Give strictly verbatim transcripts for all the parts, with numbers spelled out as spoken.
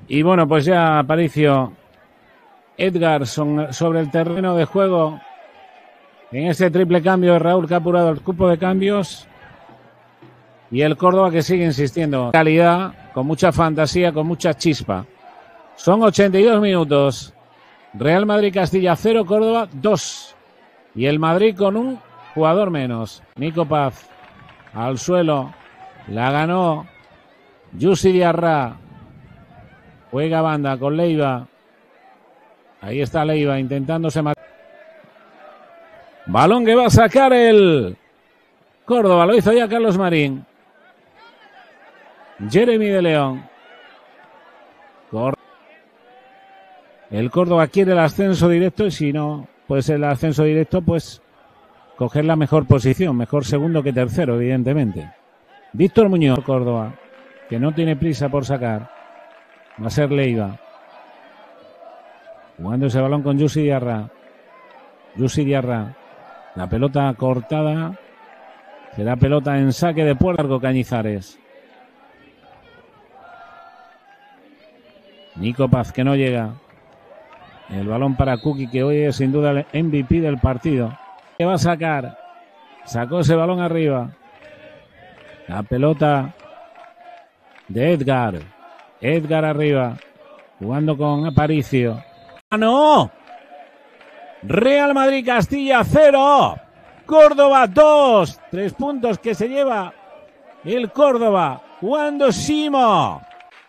Y bueno, pues ya Aparicio, Edgar son, sobre el terreno de juego en este triple cambio de Raúl, que ha apurado el cupo de cambios. Y el Córdoba, que sigue insistiendo. Calidad, con mucha fantasía, con mucha chispa. Son ochenta y dos minutos. Real Madrid Castilla cero, Córdoba dos. Y el Madrid con un jugador menos. Nico Paz al suelo. La ganó Yusi Diarra. Juega banda con Leiva. Ahí está Leiva intentándose matar. Balón que va a sacar el Córdoba. Lo hizo ya Carlos Marín. Jeremy de León. El Córdoba quiere el ascenso directo y si no puede ser el ascenso directo, pues coger la mejor posición. Mejor segundo que tercero, evidentemente. Víctor Muñoz, Córdoba, que no tiene prisa por sacar. Va a ser Leiva. Jugando ese balón con Yusi Diarra. Yusi Diarra. La pelota cortada. Será pelota en saque de puerta. Largo Cañizares. Nico Paz, que no llega. El balón para Kuki, que hoy es sin duda el M V P del partido. ¿Qué va a sacar? Sacó ese balón arriba. La pelota de Edgar. Edgar arriba. Jugando con Aparicio. ¡Ah, no! Real Madrid Castilla cero. Córdoba dos. Tres puntos que se lleva el Córdoba. Jugando Simo.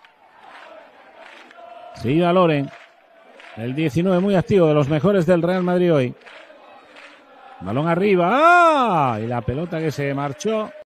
Se iba Loren. El diecinueve muy activo, de los mejores del Real Madrid hoy. Balón arriba. ¡Ah! Y la pelota que se marchó.